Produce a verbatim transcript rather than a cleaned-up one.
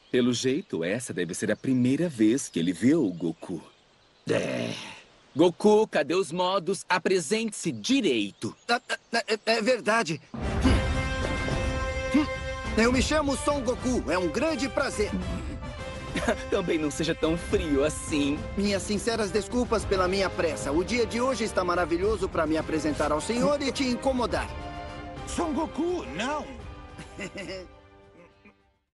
Pelo jeito, essa deve ser a primeira vez que ele vê o Goku. É... Goku, cadê os modos? Apresente-se direito. Ah, ah, É, é verdade. Hum. Hum. Eu me chamo Son Goku. É um grande prazer. Também não seja tão frio assim. Minhas sinceras desculpas pela minha pressa. O dia de hoje está maravilhoso para me apresentar ao senhor e te incomodar. Son Goku, não!